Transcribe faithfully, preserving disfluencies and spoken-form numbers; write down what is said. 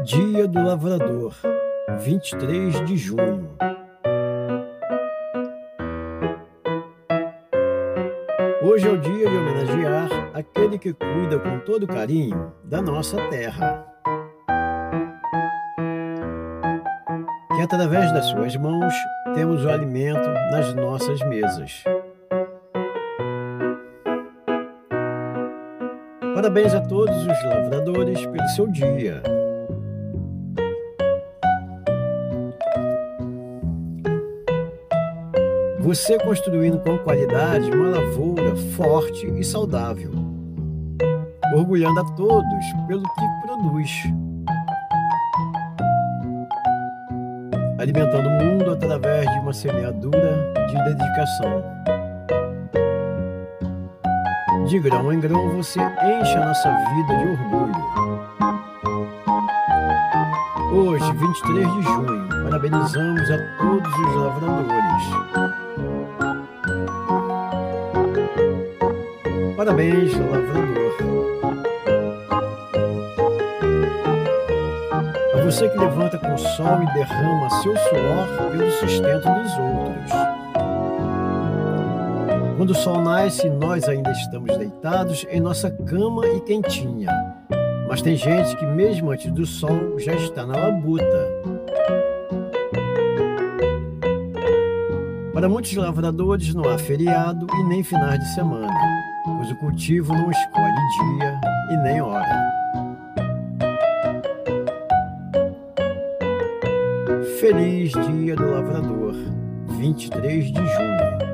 Dia do Lavrador, vinte e três de junho. Hoje é o dia de homenagear aquele que cuida com todo carinho da nossa terra, que através das suas mãos temos o alimento nas nossas mesas. Parabéns a todos os lavradores pelo seu dia. Você construindo com qualidade uma lavoura forte e saudável, orgulhando a todos pelo que produz, alimentando o mundo através de uma semeadura de dedicação. De grão em grão você enche a nossa vida de orgulho. Hoje, vinte e três de junho, parabenizamos a todos os lavradores. Parabéns, lavrador. A você que levanta com o sol e derrama seu suor pelo sustento dos outros. Quando o sol nasce, nós ainda estamos deitados em nossa cama e quentinha. Mas tem gente que mesmo antes do sol já está na labuta. Para muitos lavradores não há feriado e nem finais de semana, pois o cultivo não escolhe dia e nem hora. Feliz Dia do Lavrador, vinte e três de junho.